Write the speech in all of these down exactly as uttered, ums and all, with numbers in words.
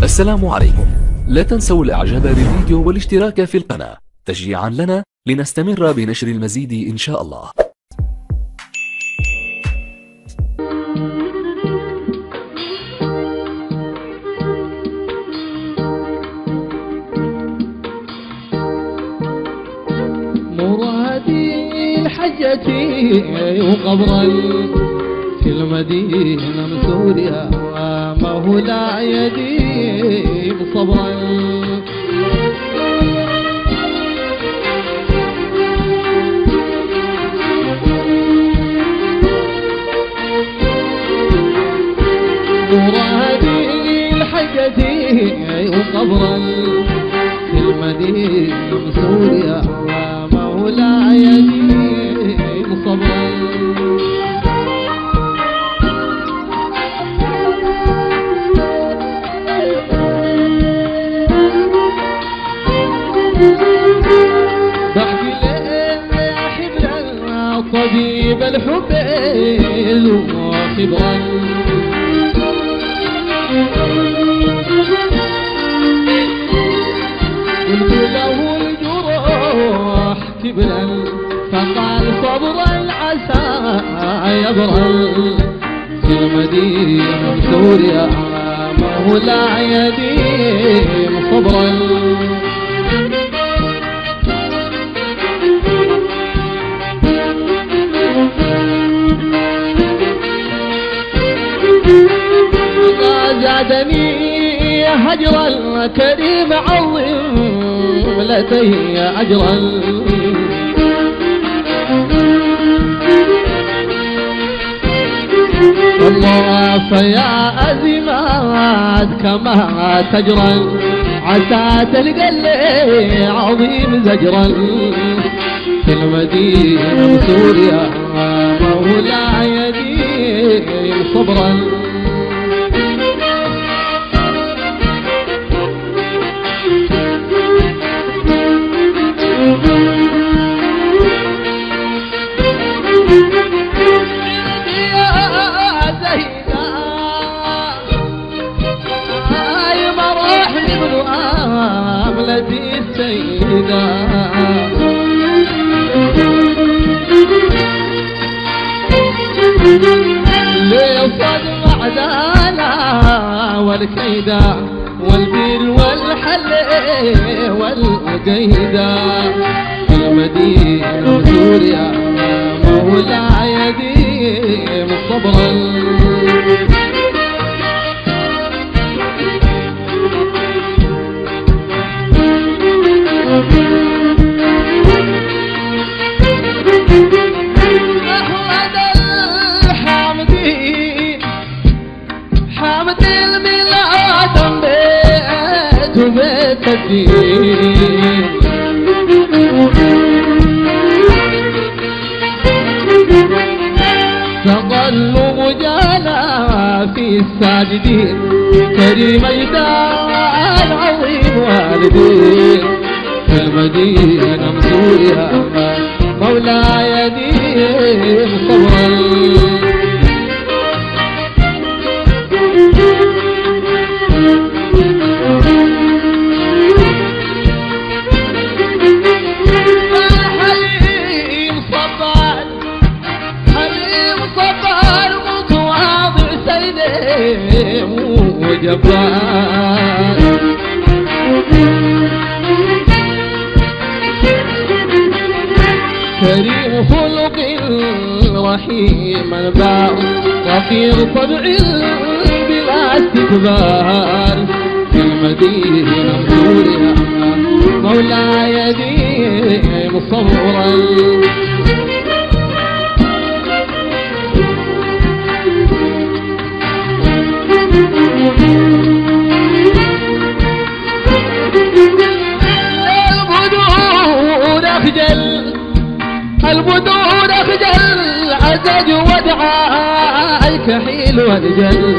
السلام عليكم. لا تنسوا الاعجاب بالفيديو والاشتراك في القناة تشجيعا لنا لنستمر بنشر المزيد ان شاء الله. مرادي الحجتي وقبري في المدينة مسوريا ما هو لا يديم صبرا. مرادي الحجتي وقبرا في المدينة مسوريا ما هو لا يديم صبرا. بحكي لك يا حبل طبيب الحب وخبرا. قلت له الجروح كبرا فقال صبرا عسى يبرا. في المدينة سوريا ما هو لا يديم صبرا. زادني هجر الكريم عظيم لدي أجرا. والله فيا أزمات كما تجرا عسى تلقى لي عظيم زجرا. في المدينة سوريا مولا يديم صبرا. السيدة ليصد معدانا والكيدة والبير والحل والقيدة. في المدينة سوريا مولا يديم صبرا. أحمد الحامدي حامد الميلاد بيت وبيت الدين. تظل مجالا في الساجدين كريم يدان عظيم والدين. في المدينة مسوريا مولا يديم صبرا. حليم صبر حليم صبر متواضع سيدي وجبار. كريم خلق رحيم الباء رفيق طبع بلا استكبار. في المدينة سوريا مولا يديم صبرا. البدور أخجل البدور أخجل عزج ودعاء الكحيل والجل.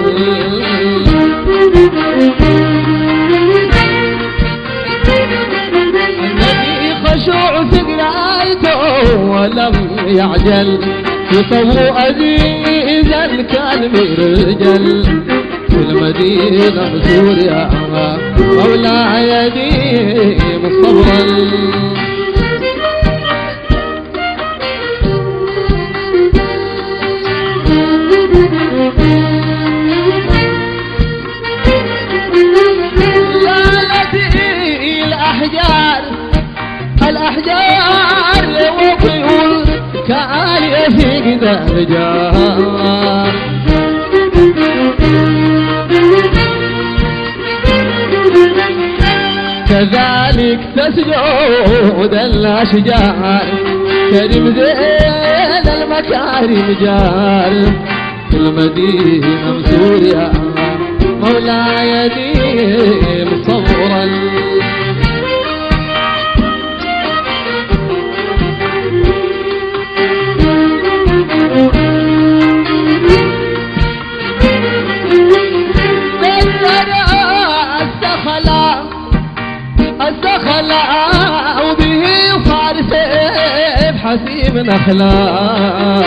النبي خشوع في قرايته ولم يعجل يطوع عزيزا كان مرجل. المدينة سوريا مولاي ديم صبرا. الأحجار والطيور كآلية في قدام الجار، كذلك تسجد الأشجار كريم زين المكارم جار. في المدينة سوريا مولاي ديم صبرا. السخلاء وبه صار سيف حسيب نخلاء،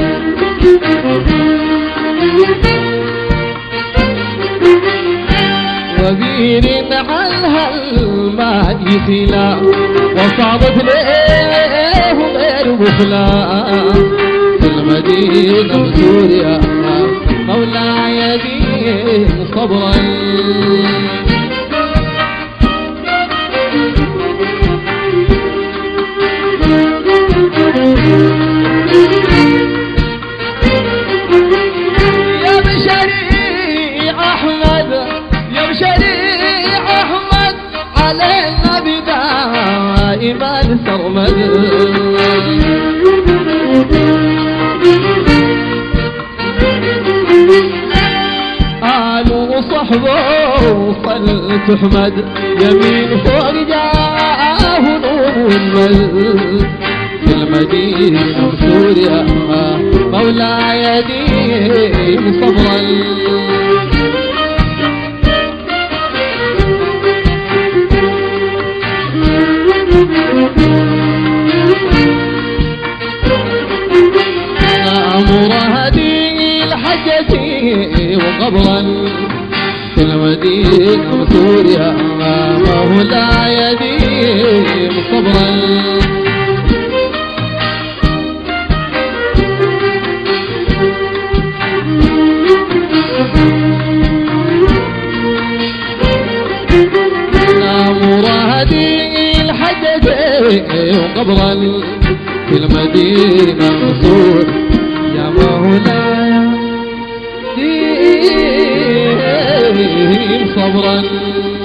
وبير عنها الماء يسيلا وصابت له غير بخلاء. في المدينة سوريا مولاي ديم صبرا. يا بشريع أحمد يا بشريع أحمد علينا بدائما سرمد. قالوا صحبه وصل تحمد يمين فوق جاه نور المل. في المدينة سوريا مولاي ديم صبرا. أمر هدي الحجة وقبرا. في المدينة سوريا مولاي ديم صبرا. وقبرا. في المدينة نصور يا مولاي ديم صبرا.